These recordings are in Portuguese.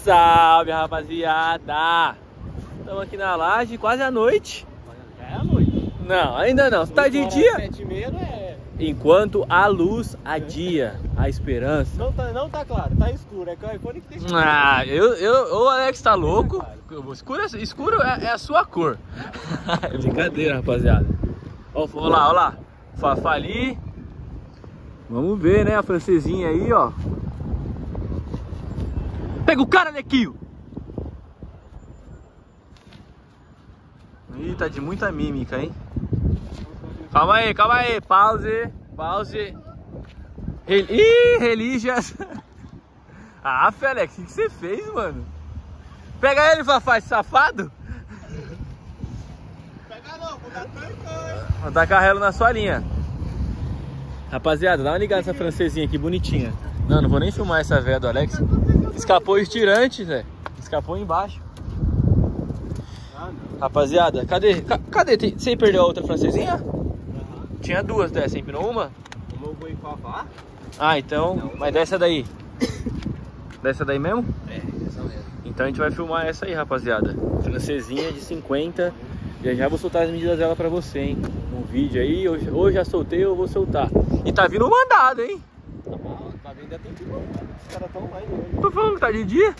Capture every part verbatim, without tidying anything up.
Salve, rapaziada! Estamos aqui na laje, quase à noite. É à noite. Não, ainda não. Você tá de dia? sete e meia não é. Enquanto a luz adia a esperança. Não tá, não tá claro, tá escuro. É que o iPhone que deixa. Ah, eu, eu, o Alex tá louco. Escuro, escuro é, é a sua cor. É brincadeira, rapaziada. Ó, ó lá, ó lá. Fafá ali. Vamos ver, né? A francesinha aí, ó. Pega o cara, Nequinho! Ih, tá de muita mímica, hein? Calma aí, calma aí. Pause, pause. Rel... Ih, relígias. Ah, Felex, o que você fez, mano? Pega ele, Fafá, esse safado. Pega não, vou dar tanto. Vou tacar ela na sua linha. Rapaziada, dá uma ligada nessa francesinha aqui, bonitinha. Não, não vou nem filmar essa véia do Alex. Escapou o estirante, Zé. Escapou embaixo. Ah, não. Rapaziada, cadê? Ca cadê? Tem... Você perdeu a outra francesinha? Uhum. Tinha duas dessa, você empinou uma? Uma eu vou em Fafá. Ah, então. Não, mas dessa daí? Dessa daí mesmo? É, essa mesmo. Então a gente vai filmar essa aí, rapaziada. Francesinha de cinquenta. Já já vou soltar as medidas dela pra você, hein? Um vídeo aí. Hoje, hoje já soltei, eu vou soltar. E tá vindo um mandado, hein? Tá vindo ainda tem que ir. Os caras tão lá ainda. Tô falando que tá de dia?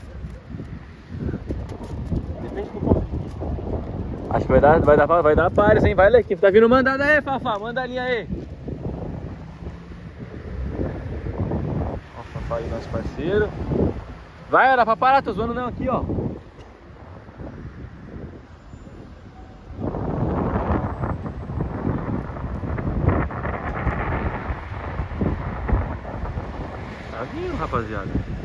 Depende do ponto. Acho que vai dar, vai dar, vai dar pares, hein? Vai, Lequinho. Tá vindo mandado aí, Fafá. Manda a linha aí. Ó, o Fafá aí, nosso parceiro. Vai, era pra parar, tô zoando não aqui, ó. Tá vindo, rapaziada.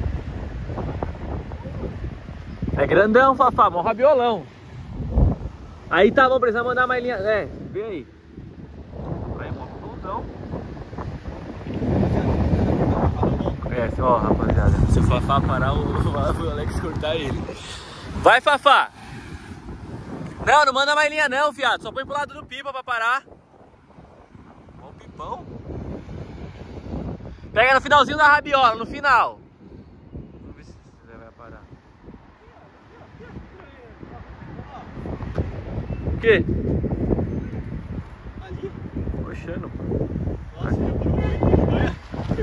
É grandão, Fafá, mó rabiolão. Aí tá bom, precisa mandar mais linha. É, vê aí. Aí, mó pontão. É, ó, rapaziada. Se o Fafá parar, o, o Alex cortar ele. Vai, Fafá! Não, não manda mais linha não, fiado. Só põe pro lado do pipa pra parar. Ó o pipão. Pega no finalzinho da rabiola, no final. Vamos ver se você vai parar. O quê? Ali? Puxando. Nossa, eu vou muito.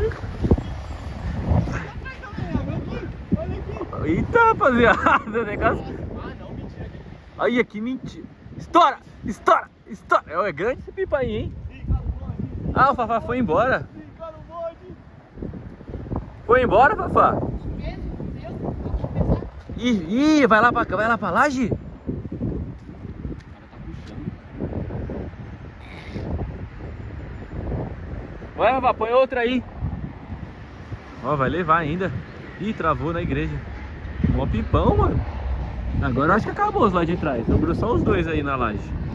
Eita, rapaziada, o negócio. Ah, não, mentira. Olha que mentira. Estoura, estoura, estoura. É grande esse pipa aí, hein? Ah, o Fafá foi embora. Foi embora, Fafá? Ih, ih, vai lá pra, vai lá pra laje? Vai, Fafá, põe outra aí. Ó, vai levar ainda. Ih, travou na igreja. Mó pipão, mano. Agora eu acho que acabou os lá de trás. Sobrou só os dois aí na laje.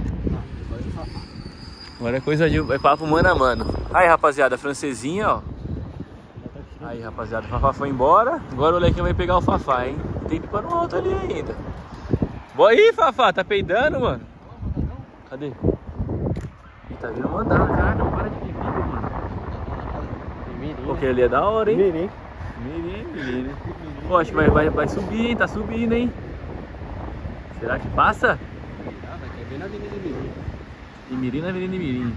Agora é coisa de... é papo mano a mano. Aí, rapaziada, francesinha, ó. Aí, rapaziada, o Fafá foi embora. Agora o Lequinho vai pegar o Fafá, hein? Tem pipa no outro ali ainda. Boa aí, Fafá, tá peidando, mano? Cadê? Ih, tá vindo mandando, cara. Não para de pipa, mano. Porque ali é da hora, hein? Mirim. Mirim, mirim. Pô, acho que vai, vai, vai subir, hein? Tá subindo, hein? Será que passa? Ah, vai cair bem na Avenida Mirim. De mirim na Avenida Mirim.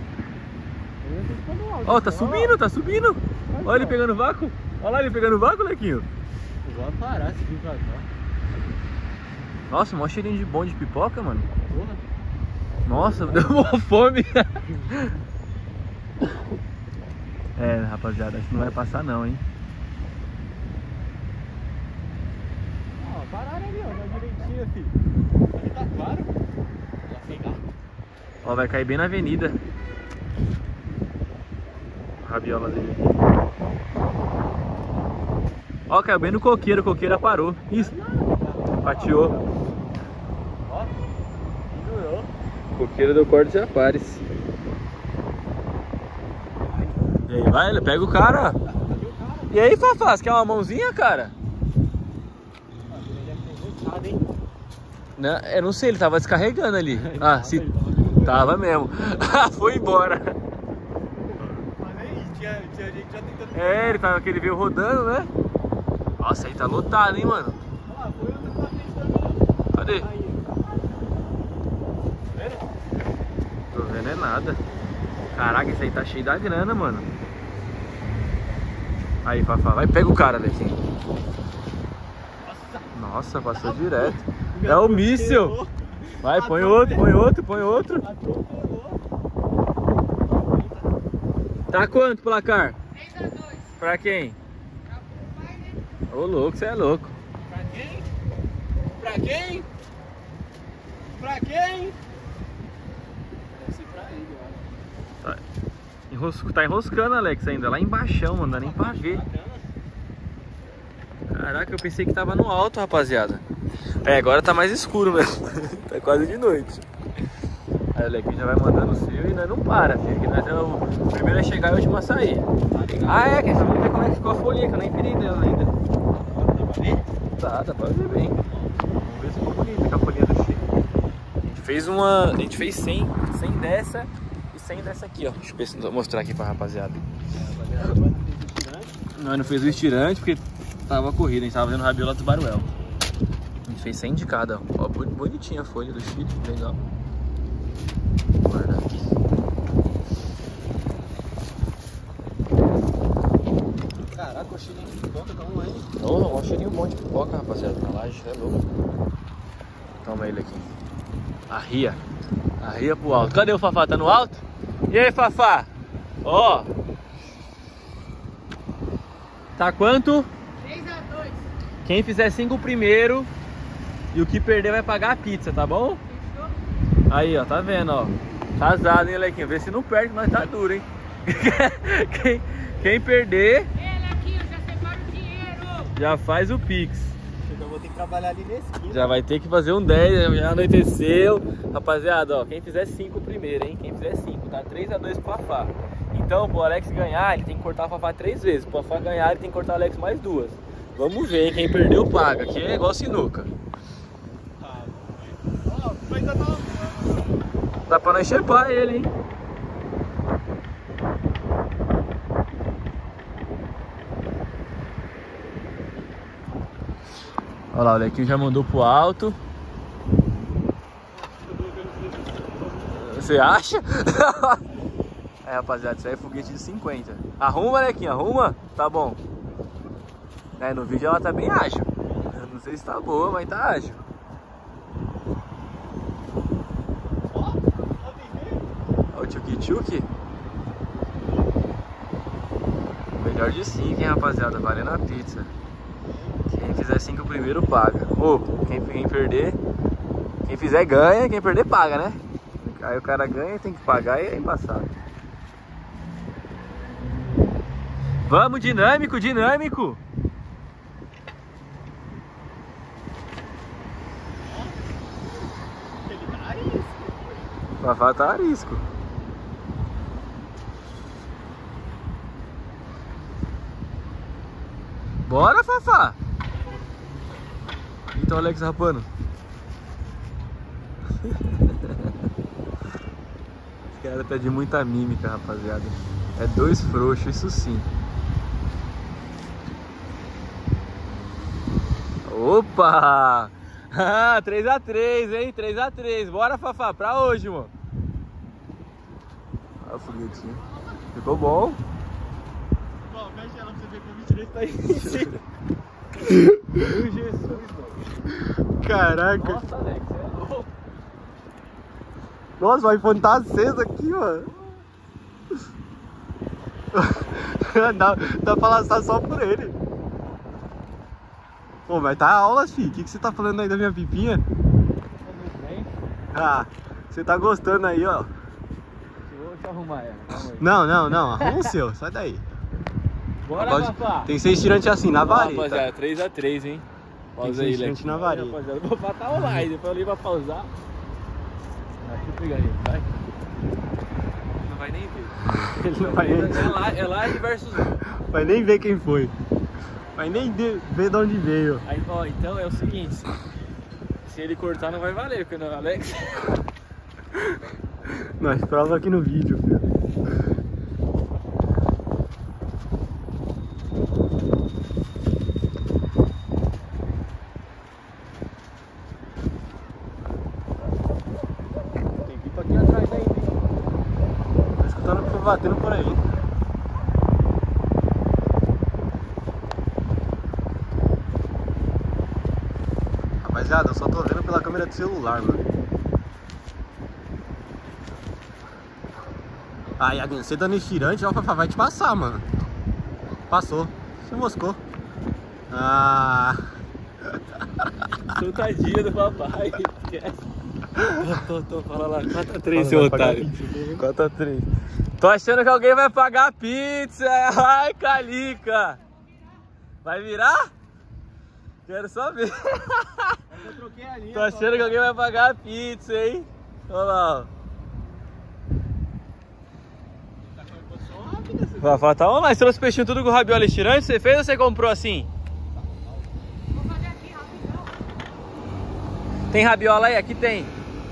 Ó, oh, tá subindo, tá subindo. Olha ele pegando vácuo. Olha lá ele pegando vácuo, Lequinho. Eu vou parar se vir pra cá. Nossa, mó cheirinho de bom de pipoca, mano. Porra. Nossa, deu uma fome. É, rapaziada, acho que não vai passar não, hein. Ó, pararam ali, ó, na direitinha, filho. Ali tá claro. Já pegar. Ó, vai cair bem na avenida. A rabiola dele. Ó, caiu bem no coqueiro, o coqueiro parou. Isso. Pateou. Ó, pendurou. Coqueiro deu corte de apares. E aí, vai, ele pega o cara. E aí, Fafá, você quer uma mãozinha, cara? Não, eu não sei, ele tava descarregando ali. Ah, se... Tava mesmo. Foi embora. Mas aí, tinha, tinha gente já tentando... É, ele tava, que ele veio rodando, né? Nossa, aí tá lotado, hein, mano? Ah, foi outra pra frente também. Cadê? Aí. Tô vendo é nada. Caraca, esse aí tá cheio da grana, mano. Aí, Fafá, vai, pega o cara, Alequinho. Nossa, passou direto. É o míssil. Vai, põe outro, põe outro, põe outro. Tá quanto, placar? três a dois. Pra quem? Pra o pai, né? Ô, louco, você é louco. Pra quem? Pra quem? Pra quem? Deve ser pra ele, olha. Tá, enrosco, tá enroscando, Alex, ainda. Lá embaixo, mano, não dá nem pra ver. Caraca, eu pensei que tava no alto, rapaziada. É, agora tá mais escuro mesmo. Tá quase de noite. Aí o Alequinho já vai mandando o seu e nós não para, filho. Que nós é o primeiro a chegar e o último a sair. Ah, é, quer saber ver como é que ficou a folhinha, que eu nem pirei dela ainda. Dá pra ver? Tá, dá pra ver bem. Vamos ver se ficou bonita com a folhinha do Chico. A gente fez uma. A gente fez cem, cem dessa e cem dessa aqui, ó. Deixa eu ver se eu mostrar aqui pra rapaziada. Nós não fez o estirante porque tava corrida, a gente tava fazendo rabiola do Baruel. A gente fez cem de cada, ó. Bonitinha a folha do Chico, legal. Guardar aqui. Caraca, o cheirinho de pipoca tá um, hein? Oh, um cheirinho bom de pipoca, rapaziada, na laje, é louco. Toma ele aqui. Arria. Arria pro alto. Cadê o Fafá? Tá no alto? E aí, Fafá? Ó. Tá quanto? três a dois. Quem fizer cinco primeiro e o que perder vai pagar a pizza, tá bom? Fechou? Aí, ó, tá vendo, ó. Casado, hein, Lequinho? Vê se não perde, nós tá duro, hein? quem, quem perder, Ele aqui, eu já separo o dinheiro. já faz o Pix. Eu vou ter que trabalhar ali nesse esquina. Já vai ter que fazer um dez, já anoiteceu. Rapaziada, ó, quem fizer cinco primeiro, hein? Quem fizer cinco, tá três a dois pro Fafá. Então, pro Alex ganhar, ele tem que cortar o Fafá três vezes. Pro Fafá ganhar, ele tem que cortar o Alex mais duas. Vamos ver, hein? Quem perdeu paga. Aqui é igual sinuca. Ah, ó, mas ainda tá... Dá pra nós chepar ele, hein? Olha lá, o Lequinho já mandou pro alto. Você acha? É, rapaziada, isso aí é foguete de cinquenta. Arruma, Lequinho, arruma? Tá bom. É, no vídeo ela tá bem ágil. Eu não sei se tá boa, mas tá ágil. Olha o tchuki-tchuki. Melhor de cinco, hein, rapaziada, valendo a pizza. Quem fizer cinco primeiro paga. Ou, quem, quem perder, quem fizer ganha, quem perder paga, né? Aí o cara ganha, tem que pagar e é embaçado. Vamos, dinâmico, dinâmico! Ele tá arisco. O Fafá tá arisco. Bora, Fafá! Então, Alex rapando. Esse cara tá de muita mímica, rapaziada. É dois frouxos, isso sim. Opa! três a três, hein? três a três. Bora, Fafá, pra hoje, mano. Olha o foguetinho. Ficou bom. Ó, fecha ela pra você ver que o vinte e três tá aí em cima. Meu Jesus, mano. Caraca. Nossa, Alex, você é louco. Nossa, o iPhone tá aceso aqui, mano. dá, dá pra lançar só por ele. Pô, mas tá aula, filho. O que, que você tá falando aí da minha pipinha? Ah, você tá gostando aí, ó. Deixa eu arrumar ela, calma aí. Não, não, não. Arruma o seu, sai daí. Bora, Pode- Fafá. Tem que ser estirante assim, na Ó, vareta. rapaziada, três a três, hein? Pausa ser aí, estirante Leque. na vareta. Aí, rapaziada, o Fafá tá online, depois eu li pra pausar. Ah, deixa eu pegar ele, vai. Não vai nem ver. Ele não vai, É lá, é lá versus um. vai nem ver quem foi. Vai nem de- ver de onde veio. Aí, ó, então é o seguinte. Se ele cortar não vai valer, porque não, Alex. Nós prova aqui no vídeo, filho. batendo por aí. Rapaziada, eu só tô vendo pela câmera do celular, mano. Ah, Iaguinho, você dando estirante, ó, o Fafá vai te passar, mano. Passou. Se moscou. Ah. Sou tadinha do papai. Tô, tô, tô, fala lá. quatro a três, seu otário. quatro a três. Tô achando que alguém vai pagar a pizza. Ai, Calica. Vai virar? Quero só ver. Eu troquei a linha. Tô achando que alguém vai pagar a pizza, hein? Olha lá, ó. Fafá tá online. Você trouxe o peixinho tudo com rabiola estirante? Você fez ou você comprou assim? Vou fazer aqui rapidão. Tem rabiola aí? Aqui tem.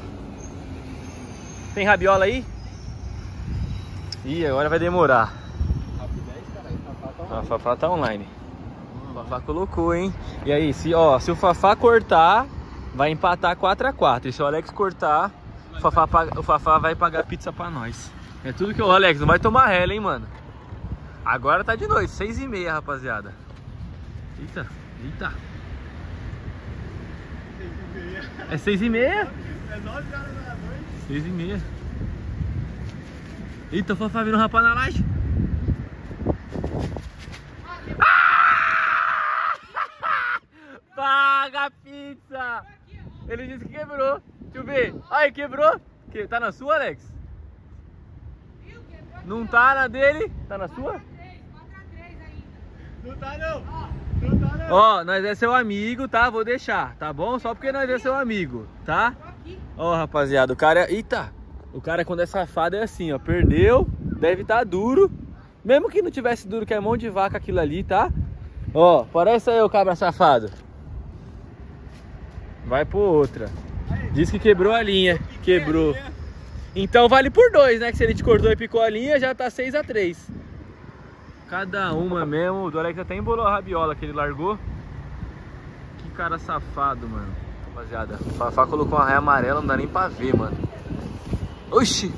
Tem rabiola aí? Ih, agora vai demorar. A Fafá tá online. O Fafá colocou, hein? E aí, se, ó, se o Fafá cortar, vai empatar quatro a quatro. E se o Alex cortar, o Fafá, paga, o Fafá vai pagar pizza pra nós. É tudo que o Alex não vai tomar rela, hein, mano? Agora tá de noite, seis e meia, rapaziada. Eita, eita. É seis e meia? É nove horas da noite. Seis e meia. Eita, o Fafá virou um rapaz na laje. Paga a pizza! Ele disse que quebrou. Deixa eu ver. Aí, quebrou. Que, tá na sua, Alex? Não tá na dele? Tá na sua? Não tá não. Não tá não. Ó, nós é seu amigo, tá? Vou deixar, tá bom? Só porque nós é seu amigo, tá? Ó, rapaziada, o cara... Eita! O cara quando é safado é assim, ó. Perdeu, deve estar duro. Mesmo que não tivesse duro, que é mão de vaca aquilo ali, tá? Ó, parece aí o cabra safado. Vai por outra. Diz que quebrou a linha. Quebrou. Então vale por dois, né? Que se ele te cortou e picou a linha, já tá seis a três. Cada uma mesmo. O do Alex até embolou a rabiola que ele largou. Que cara safado, mano. Rapaziada, o Fafá colocou uma raia amarela, não dá nem pra ver, mano. Oxi!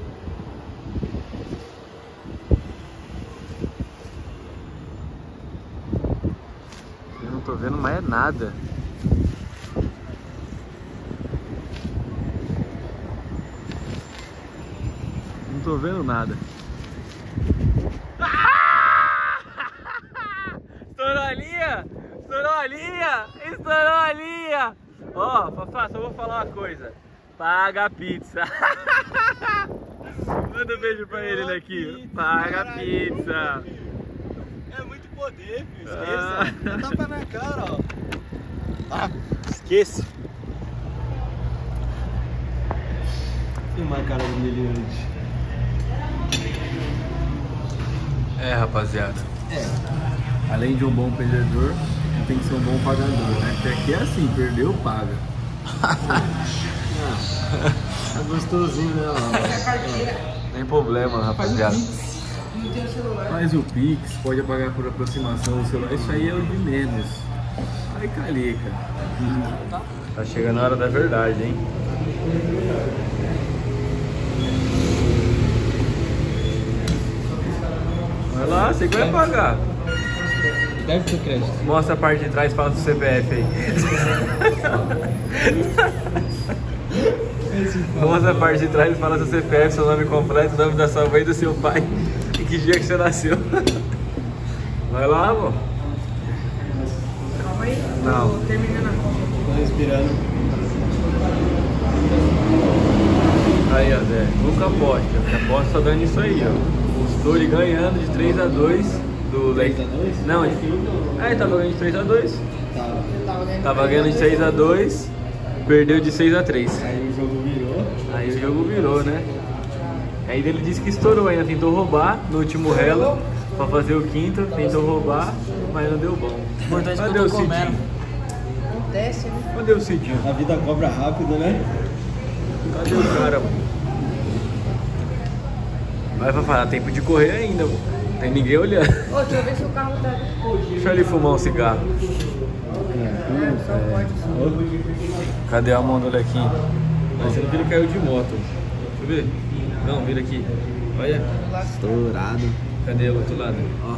Eu não tô vendo mais nada. Não tô vendo nada. Estourou a linha! Estourou a linha! Estourou a linha! Ó, Fafá, só vou falar uma coisa. Paga a pizza. Manda um beijo pra ele, ele aqui. Paga a pizza. É muito poder, filho. Ah. Esqueça. Dá tapa na cara, ó. Ah, esqueça. Filmar a cara dele antes. É, rapaziada. É. Além de um bom perdedor, tem que ser um bom pagador, né? Porque aqui é assim, perdeu, paga. Tá gostosinho, né? Ó. Tem problema, rapaziada. Faz o Pix, pode pagar por aproximação do celular. Isso aí é o de menos. Ai, Calica. Tá chegando a hora da verdade, hein? Vai lá, você que vai pagar. Deve ter crédito. Mostra a parte de trás, fala do C P F aí. Mostra a parte de trás, fala seu C P F, seu nome completo, o nome da sua mãe e do seu pai. E que dia que você nasceu. Vai lá, amor. Calma aí. Não. Tô terminando a conta. Tô respirando. Aí, ó, Zé. Nunca aposta. Você aposta só dando isso aí, ó. O Story ganhando de três a dois do Leite. três a dois? Não, de... É, tava ganhando de três a dois. Tá. Tava ganhando de três a dois. Perdeu de seis a três. Aí o jogo virou. Aí o jogo virou, né? Aí ele disse que estourou ainda, tentou roubar no último relo pra fazer o quinto, tentou roubar, mas não deu bom. Cadê o Cidinho? Acontece, né? Cadê o Cidinho? A vida cobra rápido, né? Cadê o cara, mano? Vai pra falar, tempo de correr ainda, mano. Não tem ninguém olhando. Ô, deixa eu ver se o carro tá... Deixa ele fumar um cigarro. É, só pode só. Cadê a mão do Lequinho? Parecendo que ele caiu de moto. Deixa eu ver. Não, vira aqui. Olha. Estourado. Cadê o outro lado? Ó.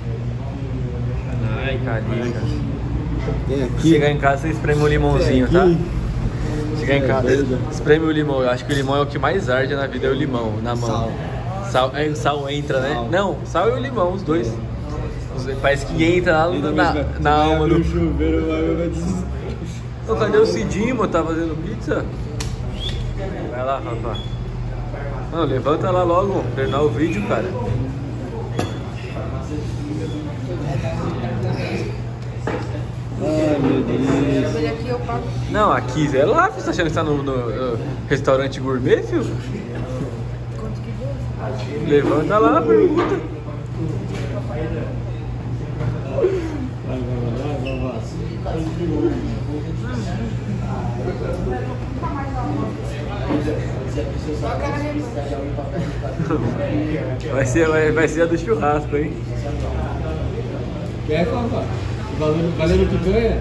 Ai, calica. Tem aqui. Chegar em casa, você espreme o limãozinho, tá? Chegar em casa, espreme o limão. Eu acho que o limão é o que mais arde na vida, é o limão, na mão. Sal. Sal, é, o sal entra, né? Sal. Não, sal e o limão, os dois. Os, parece que entra lá na, na, na alma do... chuveiro, vai Ô, cadê o Cidinho, mano? Tá fazendo pizza? Vai lá, Rafa. Não, levanta lá logo, terminar o vídeo, cara. Ai, meu Deus. Ele aqui eu pago. Não, aqui é lá, você tá achando que tá no, no, no restaurante gourmet, filho? Quanto que deu? Levanta lá, pergunta. Vai, vai, vai, vai, vai. Vai ser, vai, vai ser a do churrasco, hein? Quer, Fafá? Valendo, valendo picanha?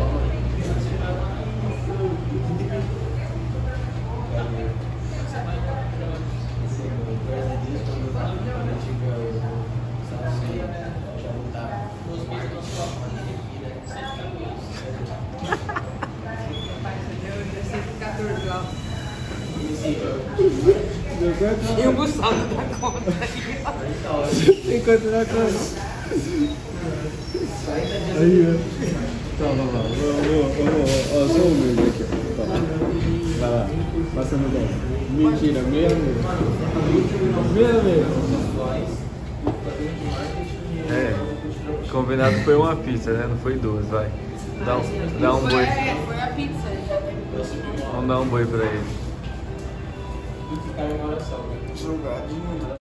E o Gustavo da conta aí. Tem quanto na conta? Aí, ó. Tá, vai lá. Ó, só o meu aqui, ó. Vai lá. Passa no dez. Mentira, meia mesmo. Meia mesmo. É, combinado foi uma pizza, né? Não foi duas, vai. Dá um, dá um Foi, boi. é, foi a pizza. Vamos dar um boi pra ele. Jogadinho.